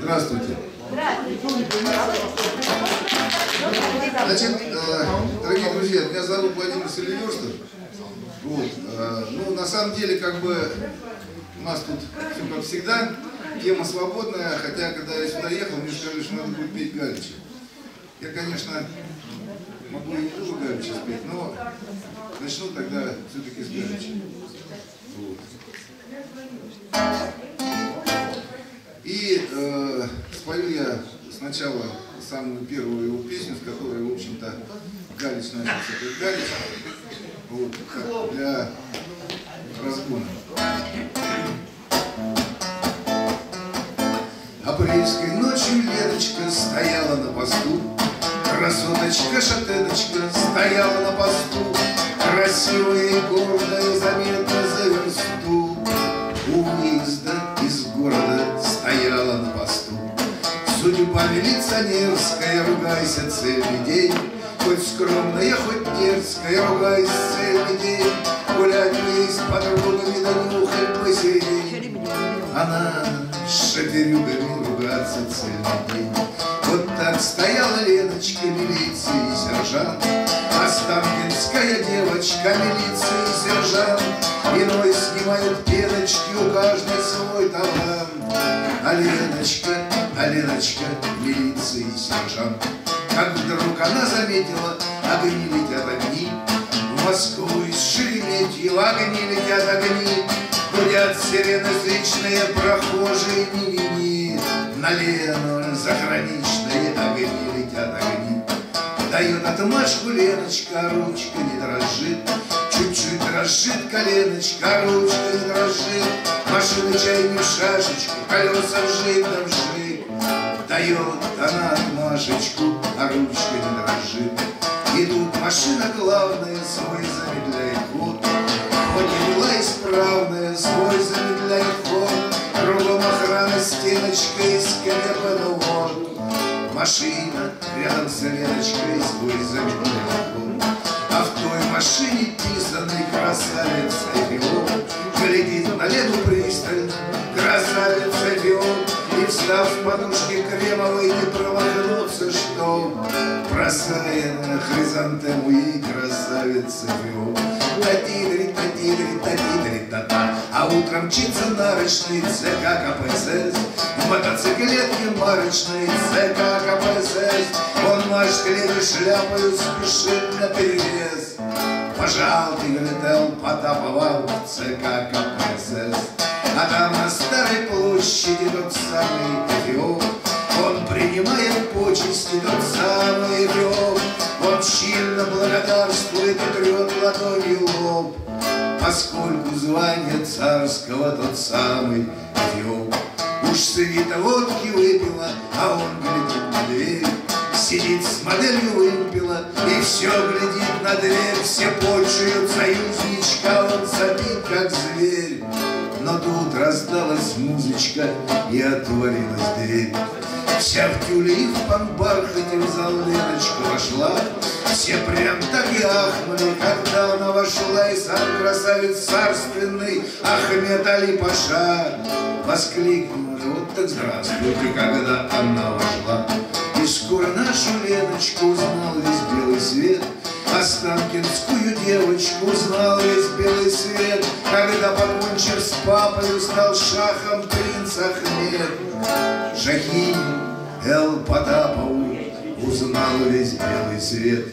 Здравствуйте. Значит, дорогие друзья, меня зовут Владимир Селиверстов. Вот. Ну, на самом деле, как бы, у нас тут все как всегда, тема свободная, хотя, когда я сюда ехал, мне сказали, что надо будет петь Галича. Я, конечно, могу и не тоже Галича спеть, но начну тогда все-таки с Галича. Вот. И спою я сначала самую первую его песню, с которой, в общем-то, Галич начался как Галич, вот, для разгона. Апрельской ночью Леночка стояла на посту, красоточка-шатеночка стояла на посту, красивая и гордая, заметно за версту. У выезда из города стояла на посту. Судьба милиционерская, ругайся целый день, хоть скромная, хоть дерзкая, ругайся целый день. Гулять ей с подругами, да нюхать посередине. Она с шоферюгами ругаться целый день. Вот так стояла Леночка, милиции сержант, останкинская девочка, милиции сержант. Иной снимает пеночки, у каждой свой талант. А Леночка, милиции сержант. Как вдруг она заметила, огни летят огни, в Москву из Шереметьево огни летят огни. Гудят сирены зычные, прохожие ни-ни-ни. На Лену заграничные огни летят огни. Дает отмашку Леночка, ручка не дрожит. Чуть-чуть дрожит коленочка, ручка не дрожит. Машина чайную шашечку, колеса вжик да вжик. Дает она отмашечку, а ручка не дрожит. И тут машина главная свой замедляет ход. Хоть и была исправная, свой замедляет ход. Кругом охрана, стеночка и скрепа, машина рядом с Леночкой свой замедляет ход. А в той машине писаный красавица Фион глядит на Лену пристально, красавица Фион. И встав с подушки кремовой, не промахнуться, что бросая на хризантему ей красавица Фион. Та-ти-дри, та-ти-дри, та-ти-дри, та-та. А утром мчится нарочный ЦК КПСС, в мотоциклетке марочной ЦК КПСС. Он машет левой шляпою, спешит на перевес. Пожал ты, говорит, Потапова в ЦК КПСС. А там на Старой площади тот самый Эфиоп, он принимает почести, тот самый Эфиоп. Он чинно благодарствует и трет ладонью лоб, поскольку звание царского тот самый Эфиоп. Уж свита водки выпила, а он глядит на дверь, сидит с моделью вымпела и все глядит на дверь. Все почуют союзничка, он забит как зверь. Но тут раздалась музычка и отворилась дверь. Вся в тюле и в панбархате в зал Леночка вошла. Все прям так и ахнули, когда она вошла. И сам красавец царственный Ахмед Али Паша воскликнул: вот так здравствуйте, когда она вошла. И скоро нашу Леночку узнал весь белый свет, останкинскую девочку узнал весь белый свет, когда, покончив с папой, стал шахом принц Ахмед. Жахинь Эл-Потапову узнал весь белый свет.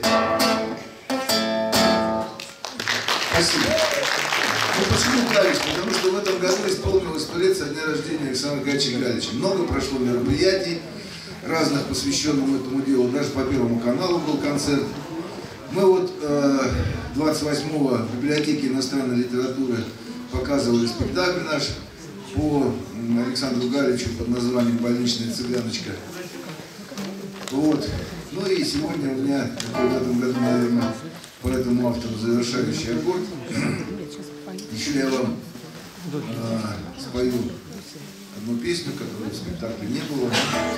Спасибо. Ну почему Галич? Потому что в этом году исполнилось 100 лет со дня рождения Александра Григорьевича Галича. Много прошло мероприятий, разных посвященным этому делу. Даже по Первому каналу был концерт. Мы вот 28-го в библиотеке иностранной литературы показывали спектакль наш по Александру Галичу под названием «Больничная цыганочка». Вот. Ну и сегодня у меня, в этом году, наверное, по этому автору завершающий аккорд. Еще я вам спою одну песню, которой в спектакле не было.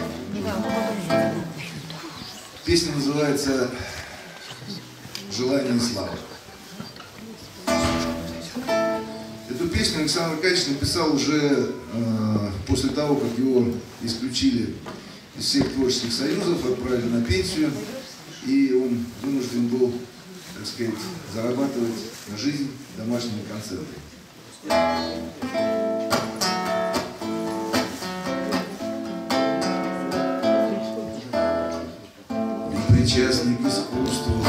Песня называется «Желание и слава». Это Эту песню Александр Аркадьевич написал уже после того, как его исключили из всех творческих союзов, отправили на пенсию, и он вынужден был, так сказать, зарабатывать на жизнь домашними концертами. Непричастный к искусству,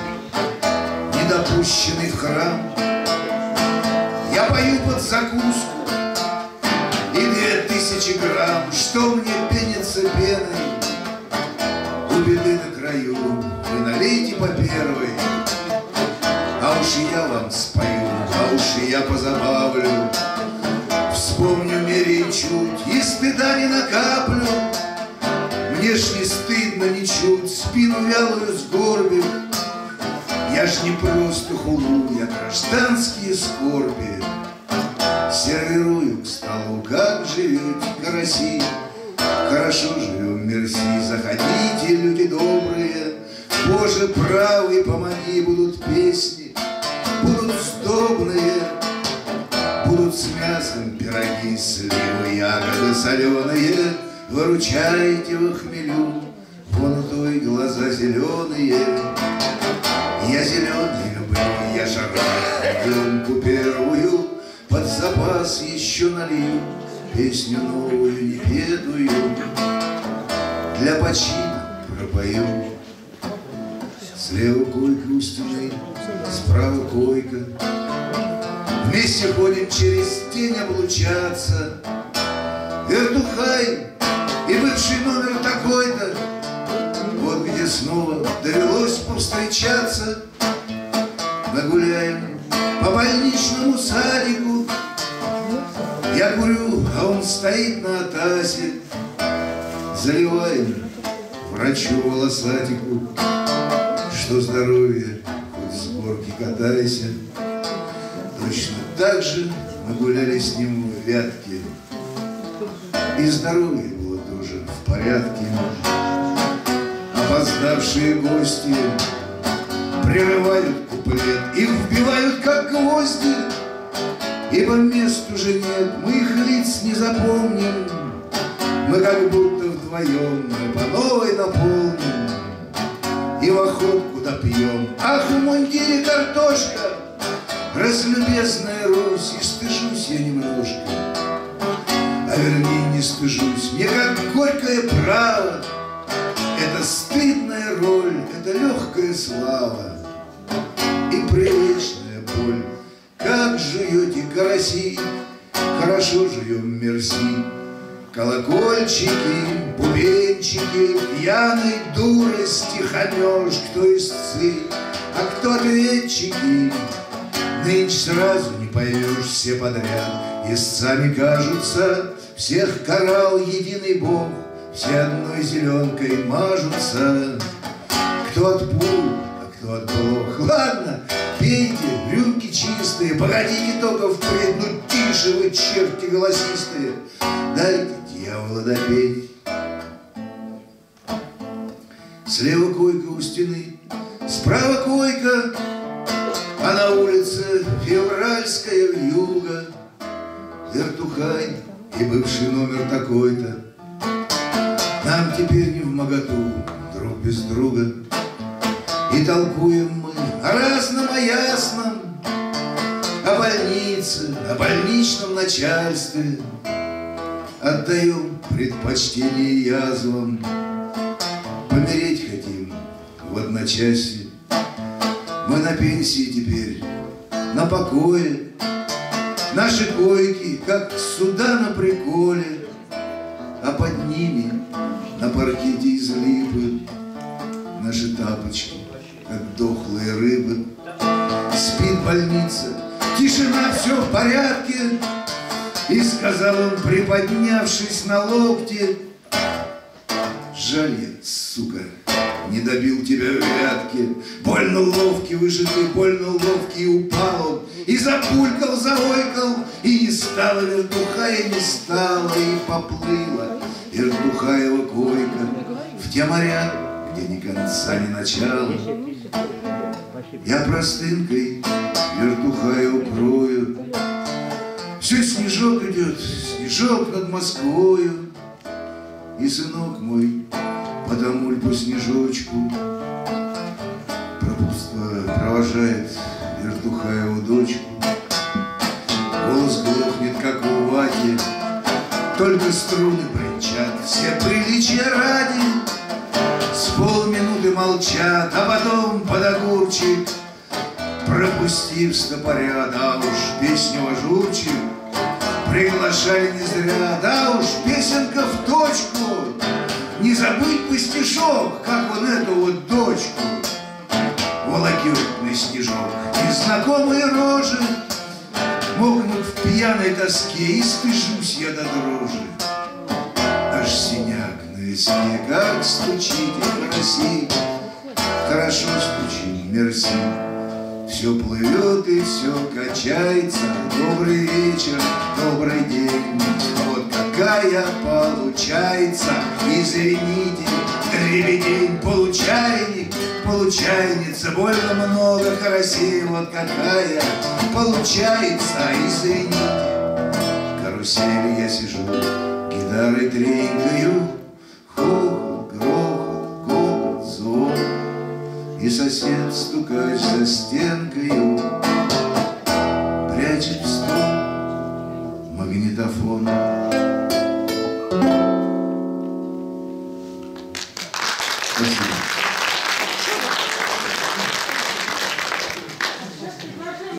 недопущенный в храм, я пою под закуску и 2000 грамм. Что мне пенится пеной у беды на краю? Вы налейте по первой, а уж и я вам спою, а уж и я позабавлю. Вспомню мере чуть, и стыда не накаплю. Мне ж не стыдно ничуть, спину вялую сгорбив. Я ж не просто хулу, я гражданские скорби сервирую к столу. Как живете, караси? Хорошо живем, мерси. Заходите, люди добрые, Боже правый, помоги. Будут песни, будут сдобные, будут с мясом пироги, сливы, ягоды соленые. Выручайте в хмелю, вон у той глаза зеленые. Я зеленый люблю, я жараю рюмку первую, под запас еще налью песню новую, непетую, для почина пропою. Слева койка у стены, справа койка. Вместе ходим через тень облучаться. Вертухай и бывший номер такой-то. Вот где снова довелось повстречаться. Мы гуляем по больничному садику. Я курю, а он стоит на атасе. Заливаем врачу волосатику, что здоровье, хоть с горки катайся. Точно так же мы гуляли с ним в Вятке, и здоровье было тоже в порядке. Опоздавшие гости прерывают куплет и вбивают как гвозди, ибо мест уже нет, мы их лиц не запомним. Мы как будто вдвоем, мы по новой наполним и в охотку допьем. Ах, в мундире картошка, разлюбезная Русь, и стыжусь я немножко, а вернее не стыжусь, мне как горькое право. Это стыдная роль, это легкая слава и приличная боль. Как живете, караси, хорошо живем, мерси. Колокольчики, бубенчики, пьяной дурой стиханешь, кто истцы, а кто ответчики. Нынче сразу не поймешь, все подряд истцами кажутся, всех карал единый Бог, все одной зеленкой мажутся. Кто от пуль, а кто от блох. Ладно, пейте, рюмки чистые, погодите только впредь, ну тише вы, черти голосистые, дайте дьявола допеть. Слева койка у стены, справа койка, а на улице февральская вьюга. Вертухай и бывший номер такой-то. Нам теперь не вмоготу друг без друга, и толкуем мы о разном, о ясном, о больнице, о больничном начальстве. Отдаем предпочтение язвам, помереть хотим в одночасье. Мы на пенсии теперь, на покое, наши койки, как суда на приколе, а под ними на паркете из липы наши тапочки, как дохлые рыбы. Спит больница, тишина, все в порядке. И сказал он, приподнявшись на локте: жаль я, сука, не добил тебя в Вятке. Больно ловкий, выжатый, больно ловкий, упал он и запулькал, заойкал, и не стало вертухая, не стало, и поплыла вертухаева койка в те моря, где ни конца, ни начала. Я простынкой вертухая укрою, снежок идет, снежок над Москвою, и сынок мой потому по снежочку пропутство провожает вертухаеву дочку. Голос глохнет, как у Вати, только струны бренчат, все приличия ради с полминуты молчат, а потом под огурчик, пропустив стопоря, да уж песню ажурчик, приглашали не зря, да уж песенка в точку, не забыть бы стишок, как он эту вот дочку. Волокет на снежок незнакомые рожи, мокнут в пьяной тоске, и стыжусь я до дрожи. Аж синяк на виске, как стучите, проси, хорошо стучи, мерси. Все плывет и все качается, добрый вечер, добрый день. Вот какая получается, извините, дребедень, получайник, получайница, больно много карасей. Вот какая получается, извините. В карусели я сижу, гитарой тренькаю, хохот, грохот, гогот, звон. И сосед, стукач за стенкою,